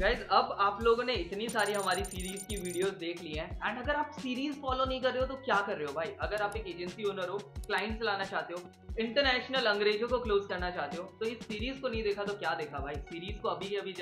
Guys अब आप लोगों ने इतनी सारी हमारी सीरीज की वीडियोस देख ली हैं एंड अगर आप सीरीज फॉलो नहीं कर रहे हो तो क्या कर रहे हो भाई। अगर आप एक एजेंसी ओनर हो, क्लाइंट्स लाना चाहते हो, इंटरनेशनल अंग्रेजों को क्लोज करना चाहते हो, तो इस सीरीज को नहीं देखा तो क्या देखा भाई। सीरीज को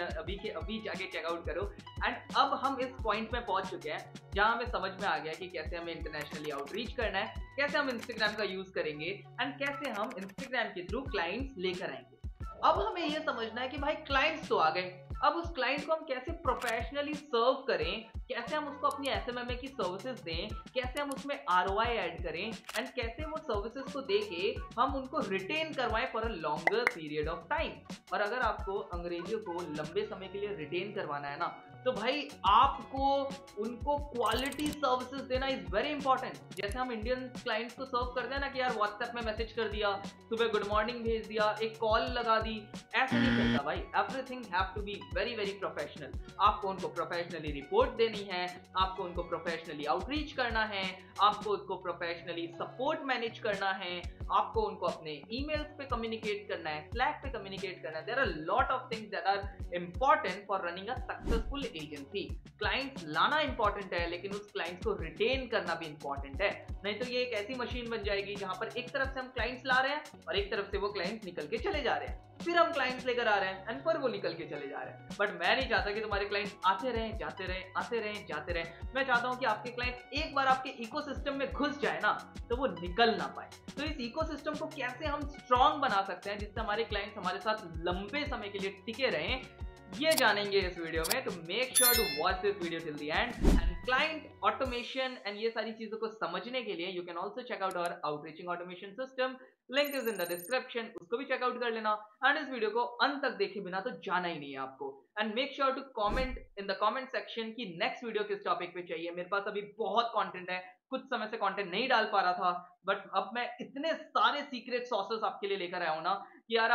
अभी जाके चेकआउट करो। एंड अब हम इस पॉइंट में पहुंच चुके हैं जहां हमें समझ में आ गया कि कैसे हमें इंटरनेशनली आउटरीच करना है, कैसे हम इंस्टाग्राम का यूज करेंगे एंड कैसे हम इंस्टाग्राम के थ्रू क्लाइंट्स लेकर आएंगे। अब हमें यह समझना है कि भाई क्लाइंट्स तो आ गए, अब उस क्लाइंट को हम कैसे प्रोफेशनली सर्व करें, कैसे हम उसको अपनी एसएमएमए की सर्विसेज दें, कैसे हम उसमें आरओआई ऐड करें एंड कैसे वो सर्विसेज को देके हम उनको रिटेन करवाएं for a longer period of time. और अगर आपको अंग्रेजों को लंबे समय के लिए रिटेन करवाना है ना, तो भाई आपको उनको क्वालिटी सर्विसेज देना इज वेरी इंपॉर्टेंट। जैसे हम इंडियन क्लाइंट्स को सर्व करते हैं ना कि यार व्हाट्सएप में मैसेज कर दिया, सुबह गुड मॉर्निंग भेज दिया, एक कॉल लगा दी, ऐसा नहीं चलता भाई। Everything have to be very very professional. आपको उनको प्रोफेशनली रिपोर्ट देनी है, आपको उनको प्रोफेशनली आउटरीच करना है, आपको उनको प्रोफेशनली सपोर्ट मैनेज करना है, आपको उनको अपने ईमेल्स पे कम्युनिकेट करना है, स्लैक पे कम्युनिकेट करना है। There are lot of things that are important for running a successful agency. Clients लाना इंपॉर्टेंट है, लेकिन उस क्लाइंट्स को रिटेन करना भी इंपॉर्टेंट है। नहीं तो ये एक ऐसी मशीन बन जाएगी जहां पर एक तरफ से हम क्लाइंट्स ला रहे हैं और एक तरफ से वो क्लाइंट्स निकल के चले जा रहे हैं, फिर हम क्लाइंट्स लेकर आ रहे हैं एंड फिर वो निकल के चले जा रहे हैं। बट मैं नहीं चाहता कि तुम्हारे क्लाइंट्स आते रहें जाते रहें, आते रहें जाते रहें। मैं चाहता हूं कि आपके क्लाइंट एक बार आपके इकोसिस्टम में घुस जाए ना, तो वो निकल ना पाए। तो इस इकोसिस्टम को कैसे हम स्ट्रांग बना सकते हैं जिससे हमारे क्लाइंट्स हमारे साथ लंबे समय के लिए टिके रहें, ये जानेंगे इस वीडियो में। तो make sure to watch this video till the end. And client automation and ये सारी चीजों को समझने के लिए you can also check out our outreaching automation system. Link is in the description, उसको भी चेकआउट कर लेना। एंड इस वीडियो को अंत तक देखे बिना तो जाना ही नहीं है आपको। And make sure to comment in the comment section की नेक्स्ट वीडियो किस टॉपिक पे चाहिए। मेरे पास अभी बहुत कंटेंट है, कुछ समय से कंटेंट नहीं डाल पा रहा था, बट अब मैं इतने सारे सीक्रेट सॉसेस आपके लिए लेकर आया हूं ना कि यार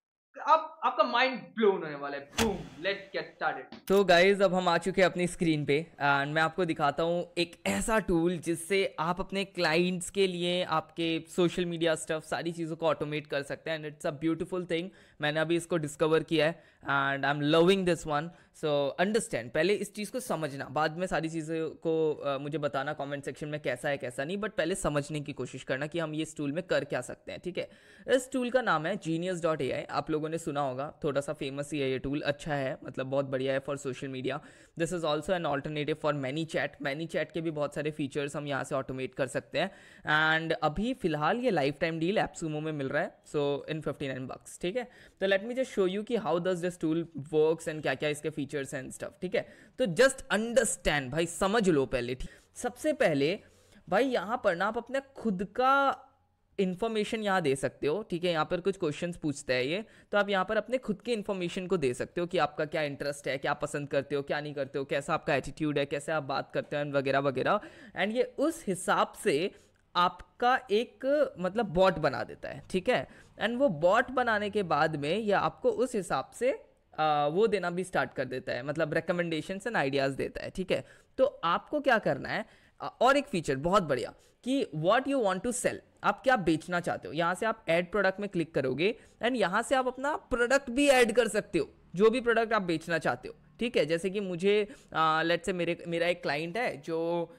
आपका माइंड ब्लोन होने वाला है। Boom, let's get started. तो गाइज अब हम आ चुके हैं अपनी स्क्रीन पे एंड मैं आपको दिखाता हूँ एक ऐसा टूल जिससे आप अपने क्लाइंट्स के लिए आपके सोशल मीडिया स्टफ सारी चीज़ों को ऑटोमेट कर सकते हैं and it's a beautiful thing. मैंने अभी इसको डिस्कवर किया है and I am loving this one. So understand, पहले इस चीज़ को समझना, बाद में सारी चीज़ों को मुझे बताना कमेंट सेक्शन में कैसा है कैसा नहीं, बट पहले समझने की कोशिश करना कि हम ये इस टूल में कर क्या सकते हैं। ठीक है, इस टूल का नाम है genius.ai। आप लोगों ने सुना होगा, थोड़ा सा फेमस ही है ये टूल, अच्छा है, मतलब बहुत बढ़िया है for social media. This is also an alternative for ManyChat के भी बहुत सारे फीचर्स हम यहाँ से ऑटोमेट कर सकते हैं। एंड अभी फिलहाल ये लाइफ टाइम डील एप्सुमो में मिल रहा है, सो इन $59। ठीक है, तो let me just show you कि how does this tool works and क्या क्या इसके फीचर्स एंड स्टफ। ठीक है, तो जस्ट अंडरस्टैंड भाई, समझ लो पहले। ठीक, सबसे पहले भाई यहाँ पर ना आप अपने खुद का इन्फॉर्मेशन यहाँ दे सकते हो। ठीक है, यहाँ पर कुछ क्वेश्चंस पूछता है ये, तो आप यहाँ पर अपने खुद के इन्फॉर्मेशन को दे सकते हो कि आपका क्या इंटरेस्ट है, क्या पसंद करते हो, क्या नहीं करते हो, कैसा आपका एटीट्यूड है, कैसे आप बात करते हैं वगैरह वगैरह। एंड ये उस हिसाब से आपका एक मतलब बॉट बना देता है। ठीक है, एंड वो बॉट बनाने के बाद में ये आपको उस हिसाब से वो देना भी स्टार्ट कर देता है, मतलब रिकमेंडेशंस एंड आइडियाज़ देता है। ठीक है, तो आपको क्या करना है, और एक फीचर बहुत बढ़िया कि what you want to sell, आप क्या बेचना चाहते हो। यहाँ से आप ऐड प्रोडक्ट में क्लिक करोगे एंड यहाँ से आप अपना प्रोडक्ट भी ऐड कर सकते हो, जो भी प्रोडक्ट आप बेचना चाहते हो। ठीक है, जैसे कि मुझे लेट्स से मेरा एक क्लाइंट है जो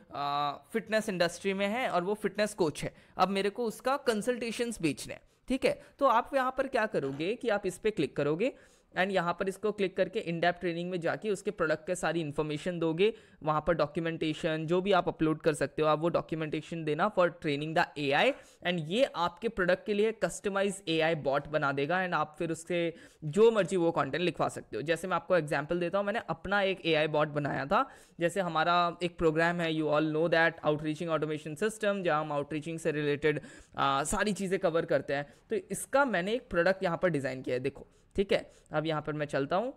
फिटनेस इंडस्ट्री में है और वो फिटनेस कोच है। अब मेरे को उसका कंसल्टेशंस बेचने हैं। ठीक है, तो आप यहाँ पर क्या करोगे कि आप इस पर क्लिक करोगे एंड यहाँ पर इसको क्लिक करके इन डेप्थ ट्रेनिंग में जाके उसके प्रोडक्ट के सारी इन्फॉर्मेशन दोगे। वहाँ पर डॉक्यूमेंटेशन जो भी आप अपलोड कर सकते हो, आप वो डॉक्यूमेंटेशन देना for training the AI, and ये आपके प्रोडक्ट के लिए कस्टमाइज एआई बॉट बना देगा एंड आप फिर उससे जो मर्जी वो कंटेंट लिखवा सकते हो। जैसे मैं आपको एग्जांपल देता हूँ, मैंने अपना एक एआई बॉट बनाया था। जैसे हमारा एक प्रोग्राम है, you all know that, outreaching automation system, जहाँ हम आउटरीचिंग से रिलेटेड सारी चीज़ें कवर करते हैं। तो इसका मैंने एक प्रोडक्ट यहाँ पर डिज़ाइन किया है, देखो। ठीक है, अब यहाँ पर मैं चलता हूँ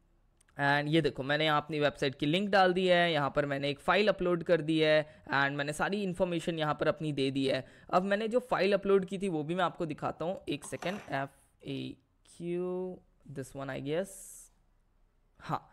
एंड ये देखो, मैंने यहाँ अपनी वेबसाइट की लिंक डाल दी है, यहाँ पर मैंने एक फ़ाइल अपलोड कर दी है एंड मैंने सारी इन्फॉर्मेशन यहाँ पर अपनी दे दी है। अब मैंने जो फाइल अपलोड की थी वो भी मैं आपको दिखाता हूँ, एक second. FAQ this one I guess, हाँ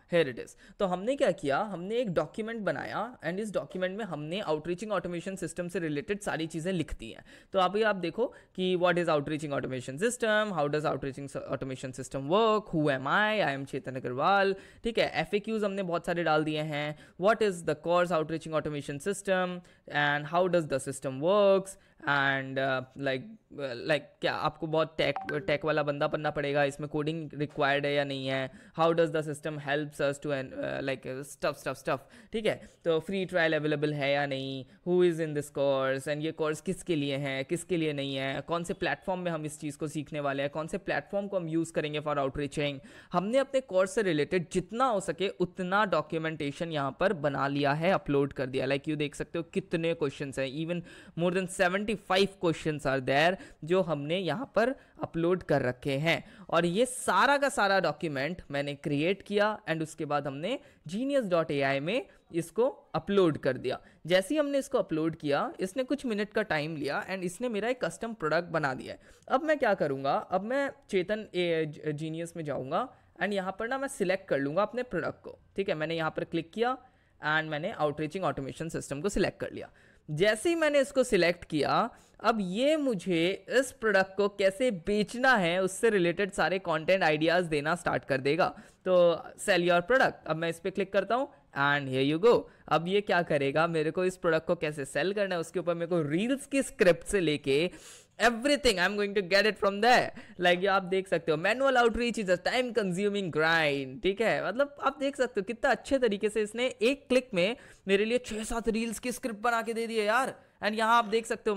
हियर इट इज। तो हमने क्या किया, हमने एक डॉक्यूमेंट बनाया एंड इस डॉक्यूमेंट में हमने आउटरीचिंग ऑटोमेशन सिस्टम से रिलेटेड सारी चीजें लिख दी हैं। तो अभी आप देखो कि what is outreaching automation system, how does outreaching automation system work, who am I am Chetan Agarwal, ठीक है। FAQs हमने बहुत सारे डाल दिए हैं, what is the course outreaching automation system and how does the system works and like क्या आपको बहुत टेक वाला बंदा बनना पड़ेगा, इसमें कोडिंग रिक्वायर्ड है या नहीं है, how does the system helps us to like stuff, ठीक है। तो फ्री ट्रायल अवेलेबल है या नहीं, who is in this course and ये कोर्स किसके लिए है किसके लिए नहीं है, कौन से प्लेटफॉर्म में हम इस चीज़ को सीखने वाले हैं, कौन से प्लेटफॉर्म को हम यूज़ करेंगे फॉर आउटरीचिंग। हमने अपने कोर्स से रिलेटेड जितना हो सके उतना डॉक्यूमेंटेशन यहाँ पर बना लिया है, अपलोड कर दिया। लाइक यू देख सकते हो कितने क्वेश्चन हैं, even more than 75 questions are there जो हमने यहाँ पर अपलोड कर रखे हैं। और ये सारा का सारा डॉक्यूमेंट मैंने क्रिएट किया एंड उसके बाद हमने genius.ai में इसको अपलोड कर दिया। जैसे ही हमने इसको अपलोड किया, इसने कुछ मिनट का टाइम लिया एंड इसने मेरा एक कस्टम प्रोडक्ट बना दिया है। अब मैं क्या करूँगा, अब मैं चेतन जीनियस में जाऊँगा एंड यहाँ पर ना मैं सिलेक्ट कर लूँगा अपने प्रोडक्ट को, ठीक है। मैंने यहाँ पर क्लिक किया एंड मैंने आउटरीचिंग ऑटोमेशन सिस्टम को सिलेक्ट कर लिया। जैसे ही मैंने इसको सिलेक्ट किया, अब ये मुझे इस प्रोडक्ट को कैसे बेचना है उससे रिलेटेड सारे कंटेंट आइडियाज देना स्टार्ट कर देगा। तो सेल योर प्रोडक्ट, अब मैं इस पर क्लिक करता हूँ एंड हियर यू गो। अब ये क्या करेगा, मेरे को इस प्रोडक्ट को कैसे सेल करना है उसके ऊपर मेरे को रील्स की स्क्रिप्ट से लेके everything I'm going to get it from there. Like ये आप देख सकते हो, manual outreach is a time consuming grind, ठीक है। मतलब आप देख सकते हो कितना अच्छे तरीके से इसने एक क्लिक में मेरे लिए 6-7 रील्स की स्क्रिप्ट बना के दे दी है यार। एंड यहाँ आप देख सकते हो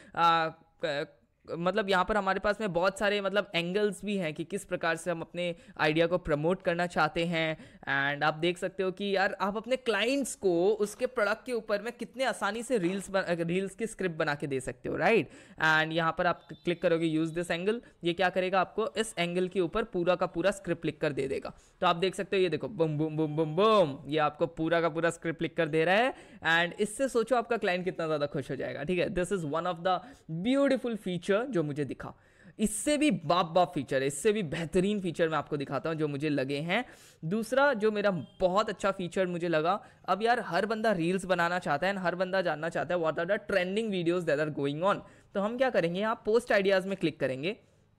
मतलब यहाँ पर हमारे पास में बहुत सारे मतलब एंगल्स भी हैं कि किस प्रकार से हम अपने आइडिया को प्रमोट करना चाहते हैं। एंड आप देख सकते हो कि यार आप अपने क्लाइंट्स को उसके प्रोडक्ट के ऊपर में कितने आसानी से रील्स की स्क्रिप्ट बना के दे सकते हो, राइट। एंड यहाँ पर आप क्लिक करोगे यूज दिस एंगल, ये क्या करेगा, आपको इस एंगल के ऊपर पूरा का पूरा स्क्रिप्ट लिख कर दे देगा। तो आप देख सकते हो, ये देखो boom boom boom boom boom, ये आपको पूरा का पूरा स्क्रिप्ट लिख कर दे रहा है। एंड इससे सोचो आपका क्लाइंट कितना ज्यादा खुश हो जाएगा, ठीक है। This is one of the beautiful feature जो मुझे दिखा। इससे भी बाप फीचर है, इससे भी बेहतरीन फीचर मैं आपको दिखाता हूं जो मुझे लगे हैं। दूसरा जो मेरा बहुत अच्छा फीचर मुझे लगा, अब यार हर बंदा रील्स बनाना चाहता है, हर बंदा जानना चाहता है what are the trending videos that are going on. तो हम क्या करेंगे, यहाँ पोस्ट आइडियाज में क्लिक करेंगे,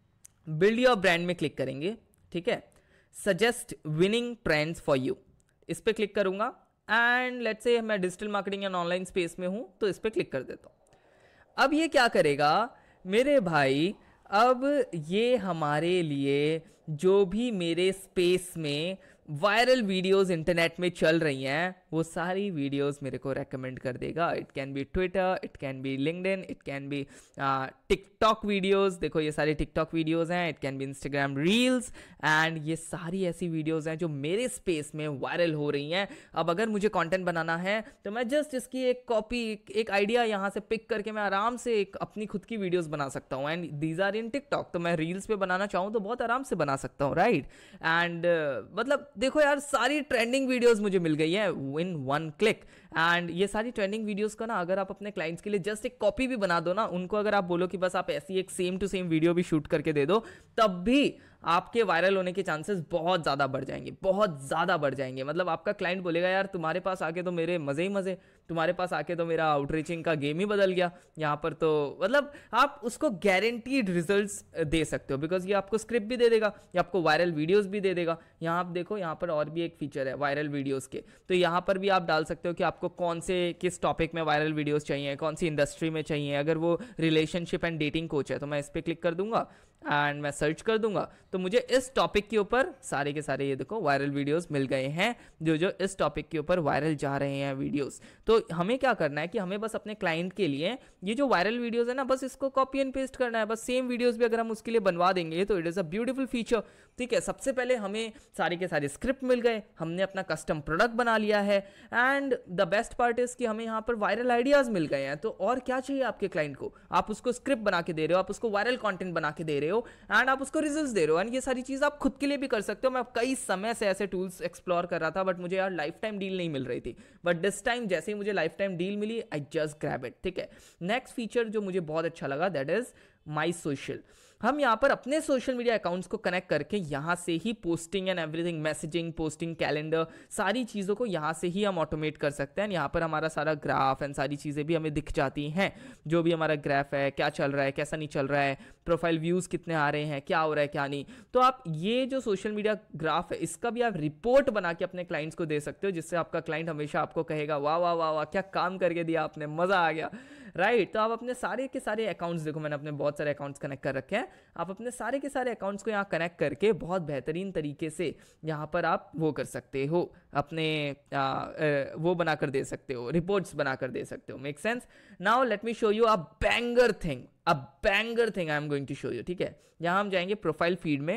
बिल्ड योर ब्रांड में क्लिक करेंगे, ठीक है। Suggest winning trends for you, इस पर क्लिक करूंगा एंड लेट्स से मैं digital marketing and online space में हूं तो इस पर क्लिक कर देता हूं। अब ये क्या करेगा मेरे भाई, अब ये हमारे लिए जो भी मेरे स्पेस में वायरल वीडियोस इंटरनेट में चल रही हैं वो सारी वीडियोस मेरे को रेकमेंड कर देगा। It can be Twitter, it can be LinkedIn, it can be TikTok videos, देखो ये सारी टिकटॉक वीडियोस हैं, it can be Instagram reels and ये सारी ऐसी वीडियोस हैं जो मेरे स्पेस में वायरल हो रही हैं। अब अगर मुझे कंटेंट बनाना है तो मैं जस्ट इसकी एक कॉपी, एक आइडिया यहाँ से पिक करके मैं आराम से एक अपनी खुद की वीडियोस बना सकता हूँ। And these are in TikTok, तो मैं रील्स पे बनाना चाहूँ तो बहुत आराम से बना सकता हूँ, राइट। एंड मतलब देखो यार सारी ट्रेंडिंग वीडियोस मुझे मिल गई है इन वन क्लिक। एंड ये सारी ट्रेंडिंग वीडियोस का ना अगर आप अपने क्लाइंट्स के लिए जस्ट एक कॉपी भी बना दो ना, उनको अगर आप बोलो कि बस आप ऐसी एक सेम टू सेम वीडियो भी शूट करके दे दो, तब भी आपके वायरल होने के चांसेस बहुत ज़्यादा बढ़ जाएंगे, बहुत ज़्यादा बढ़ जाएंगे। मतलब आपका क्लाइंट बोलेगा यार तुम्हारे पास आके तो मेरे मज़े ही मज़े, तुम्हारे पास आके तो मेरा आउटरीचिंग का गेम ही बदल गया यहाँ पर। तो मतलब आप उसको गारंटीड रिजल्ट्स दे सकते हो बिकॉज ये आपको स्क्रिप्ट भी दे देगा, ये आपको वायरल वीडियोस भी दे देगा। यहाँ आप देखो, यहाँ पर और भी एक फीचर है वायरल वीडियोस के, तो यहाँ पर भी आप डाल सकते हो कि आपको कौन से किस टॉपिक में वायरल वीडियोस चाहिए, कौन सी इंडस्ट्री में चाहिए। अगर वो रिलेशनशिप एंड डेटिंग कोच है तो मैं इस पर क्लिक कर दूंगा एंड मैं सर्च कर दूंगा तो मुझे इस टॉपिक के ऊपर सारे के सारे ये देखो वायरल वीडियोस मिल गए हैं जो जो इस टॉपिक के ऊपर वायरल जा रहे हैं वीडियोस। तो हमें क्या करना है कि हमें बस अपने क्लाइंट के लिए ये जो वायरल वीडियोस है ना, बस इसको कॉपी एंड पेस्ट करना है। बस सेम वीडियोस भी अगर हम उसके लिए बनवा देंगे तो it is a beautiful feature, ठीक है। सबसे पहले हमें सारे के सारे स्क्रिप्ट मिल गए, हमने अपना कस्टम प्रोडक्ट बना लिया है and the best part is कि हमें यहाँ पर वायरल आइडियाज मिल गए हैं। तो और क्या चाहिए आपके क्लाइंट को, आप उसको स्क्रिप्ट बना के दे रहे हो, आप उसको वायरल कंटेंट बना के दे रहे हो एंड आप उसको रिजल्ट्स दे रहे हो। एंड ये सारी चीज आप खुद के लिए भी कर सकते हो। मैं कई समय से ऐसे टूल्स एक्सप्लोर कर रहा था बट मुझे यार लाइफ टाइम डील नहीं मिल रही थी, बट दिस टाइम जैसे ही मुझे लाइफ टाइम डील मिली आई जस्ट ग्रैब इट, ठीक है। नेक्स्ट फीचर जो मुझे बहुत अच्छा लगा दैट इज माई सोशल। हम यहाँ पर अपने सोशल मीडिया अकाउंट्स को कनेक्ट करके यहाँ से ही posting and everything, messaging, posting, calendar, सारी चीज़ों को यहाँ से ही हम ऑटोमेट कर सकते हैं। यहाँ पर हमारा सारा ग्राफ एंड सारी चीज़ें भी हमें दिख जाती हैं, जो भी हमारा ग्राफ है, क्या चल रहा है, कैसा नहीं चल रहा है, प्रोफाइल व्यूज़ कितने आ रहे हैं, क्या हो रहा है, क्या नहीं। तो आप ये जो सोशल मीडिया ग्राफ है, इसका भी आप रिपोर्ट बना के अपने क्लाइंट्स को दे सकते हो, जिससे आपका क्लाइंट हमेशा आपको कहेगा वाह वाह वाह वाह, क्या काम करके दिया आपने, मज़ा आ गया, राइट। तो आप अपने सारे के सारे अकाउंट्स, देखो मैंने अपने बहुत सारे अकाउंट्स कनेक्ट कर रखे हैं, आप अपने सारे के सारे अकाउंट्स को यहाँ कनेक्ट करके बहुत बेहतरीन तरीके से यहाँ पर आप वो कर सकते हो, अपने वो बनाकर दे सकते हो, रिपोर्ट्स बनाकर दे सकते हो। Make sense? Now let me show you a banger thing I am going to show you. ठीक है, यहाँ हम जाएंगे प्रोफाइल फीड में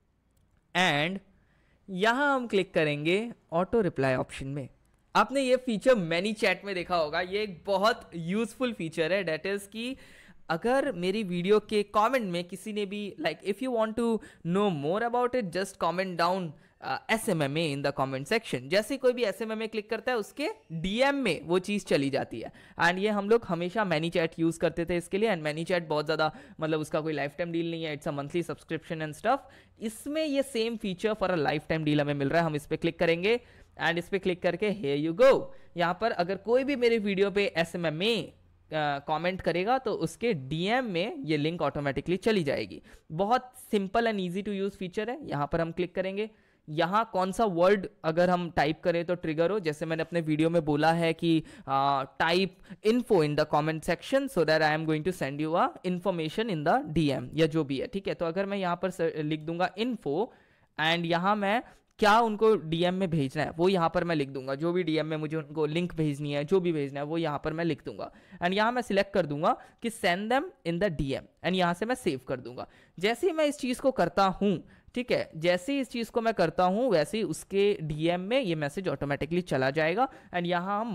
एंड यहाँ हम क्लिक करेंगे ऑटो रिप्लाई ऑप्शन में। आपने ये फीचर मैनी चैट में देखा होगा, ये एक बहुत यूजफुल फीचर है। डेट इज कि अगर मेरी वीडियो के कमेंट में किसी ने भी like if you want to know more about it, just comment down SMMA in the comment section. जैसे कोई भी SMMA क्लिक करता है उसके DM में वो चीज़ चली जाती है। एंड ये हम लोग हमेशा मैनी चैट यूज़ करते थे इसके लिए, एंड मैनी चैट बहुत ज़्यादा मतलब उसका कोई लाइफ टाइम डील नहीं है, it's a monthly subscription and stuff. इसमें ये same feature for a life time deal हमें मिल रहा है। हम इस पर क्लिक करेंगे एंड इस पर क्लिक करके here you go, यहाँ पर अगर कोई भी मेरे वीडियो पे SMMA कमेंट करेगा तो उसके DM में ये लिंक ऑटोमेटिकली चली जाएगी। बहुत simple and easy to use feature है। यहाँ पर हम क्लिक करेंगे, यहाँ कौन सा वर्ड अगर हम टाइप करें तो ट्रिगर हो, जैसे मैंने अपने वीडियो में बोला है कि type info in the comment section so that I am going to send you a information in the DM या जो भी है। ठीक है, तो अगर मैं यहाँ पर लिख दूंगा इन्फो एंड यहाँ मैं क्या उनको DM में भेजना है वो यहाँ पर मैं लिख दूंगा, जो भी DM में मुझे उनको लिंक भेजनी है, जो भी भेजना है वो यहाँ पर मैं लिख दूंगा। एंड यहाँ मैं सिलेक्ट कर दूंगा कि send them in the DM and यहाँ से मैं सेव कर दूंगा। जैसे ही मैं इस चीज़ को करता हूँ, ठीक है, जैसे ही इस चीज़ को मैं करता हूँ वैसे ही उसके DM में ये मैसेज ऑटोमेटिकली चला जाएगा। एंड यहाँ हम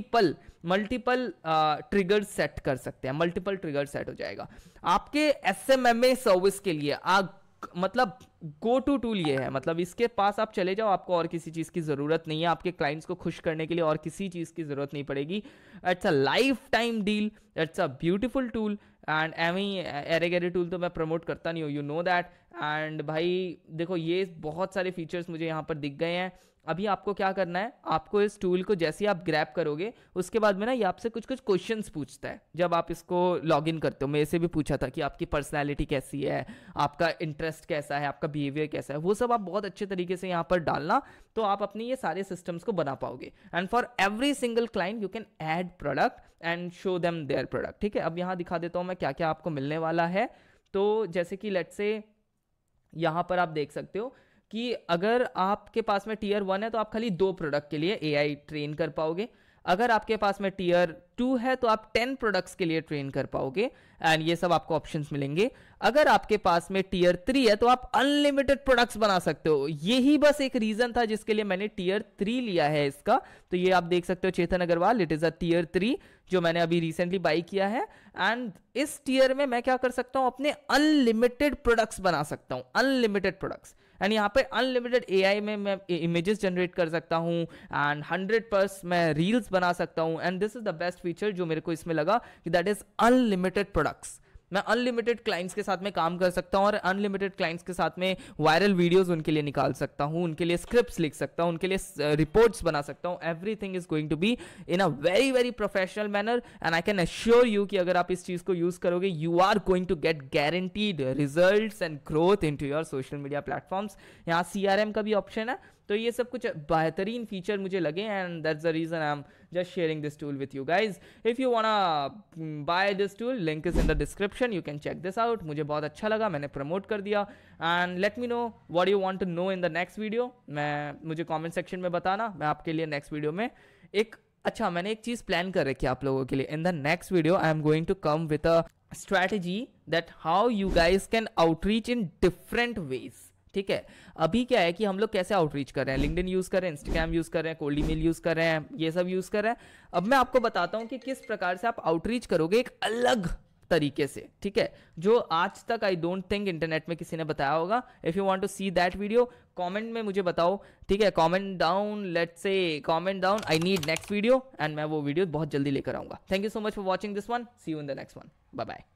मल्टीपल ट्रिगर सेट कर सकते हैं, मल्टीपल ट्रिगर सेट हो जाएगा आपके SMMA सर्विस के लिए। मतलब गो टू टूल ये है, मतलब इसके पास आप चले जाओ, आपको और किसी चीज़ की ज़रूरत नहीं है, आपके क्लाइंट्स को खुश करने के लिए और किसी चीज़ की ज़रूरत नहीं पड़ेगी। It's a life time deal, it's a beautiful tool and array tool तो मैं प्रमोट करता नहीं हूँ, यू नो दैट। एंड भाई देखो ये बहुत सारे फीचर्स मुझे यहाँ पर दिख गए हैं। अभी आपको क्या करना है, आपको इस टूल को जैसे ही आप ग्रैब करोगे उसके बाद में ना ये आपसे कुछ क्वेश्चंस पूछता है जब आप इसको लॉगिन करते हो। मेरे से भी पूछा था कि आपकी पर्सनैलिटी कैसी है, आपका इंटरेस्ट कैसा है, आपका बिहेवियर कैसा है, वो सब आप बहुत अच्छे तरीके से यहाँ पर डालना, तो आप अपनी ये सारे सिस्टम्स को बना पाओगे। And for every single client you can add product and show them their product. ठीक है, अब यहाँ दिखा देता हूँ मैं क्या क्या आपको मिलने वाला है। तो जैसे कि लेट्स से यहाँ पर आप देख सकते हो कि अगर आपके पास में टीयर 1 है तो आप खाली 2 प्रोडक्ट के लिए AI ट्रेन कर पाओगे। अगर आपके पास में टीयर 2 है तो आप 10 प्रोडक्ट्स के लिए ट्रेन कर पाओगे एंड ये सब आपको ऑप्शंस मिलेंगे। अगर आपके पास में टीयर 3 है तो आप अनलिमिटेड प्रोडक्ट्स बना सकते हो। यही बस एक रीजन था जिसके लिए मैंने टीयर 3 लिया है इसका। तो ये आप देख सकते हो Chetan Agarwal, it is a tier 3 जो मैंने अभी रिसेंटली बाई किया है। एंड इस टीयर में मैं क्या कर सकता हूं, अपने अनलिमिटेड प्रोडक्ट्स बना सकता हूं, अनलिमिटेड प्रोडक्ट्स। एंड यहाँ पे अनलिमिटेड AI में मैं इमेजेस जनरेट कर सकता हूँ एंड 100+ मैं रील्स बना सकता हूँ। And this is the best feature जो मेरे को इसमें लगा कि दैट इज अनलिमिटेड प्रोडक्ट्स। मैं अनलिमिटेड क्लाइंट्स के साथ में काम कर सकता हूँ और अनलिमिटेड क्लाइंट्स के साथ में वायरल वीडियोस उनके लिए निकाल सकता हूँ, उनके लिए स्क्रिप्ट्स लिख सकता हूँ, उनके लिए रिपोर्ट्स बना सकता हूँ। Everything is going to be in a very very professional manner and I can assure you कि अगर आप इस चीज़ को यूज़ करोगे you are going to get guaranteed results and growth into your social media platforms. यहाँ CRM का भी ऑप्शन है। तो ये सब कुछ बेहतरीन फीचर मुझे लगे and that's the reason I am just sharing this tool with you guys. If you wanna buy this tool, link is in the description, you can check this out. मुझे बहुत अच्छा लगा, मैंने प्रमोट कर दिया and let me know what you want to know in the next video. मुझे comment section में बताना, मैं आपके लिए next video में मैंने एक चीज़ प्लान कर रखी है आप लोगों के लिए। In the next video I am going to come with a strategy that how you guys can outreach in different ways. ठीक है, अभी क्या है कि हम लोग कैसे आउटरीच कर रहे हैं, लिंक्डइन यूज़ कर रहे हैं, इंस्टाग्राम यूज़ कर रहे हैं, कोल्ड ईमेल यूज़ कर रहे हैं, ये सब यूज़ कर रहे हैं। अब मैं आपको बताता हूँ कि किस प्रकार से आप आउटरीच करोगे एक अलग तरीके से, ठीक है, जो आज तक आई डोंट थिंक इंटरनेट में किसी ने बताया होगा। If you want to see that video comment में मुझे बताओ, ठीक है, comment down, let's say comment down I need next video and मैं वो वीडियो बहुत जल्दी लेकर आऊँगा। Thank you so much for watching this one, see you in the next one, bye bye.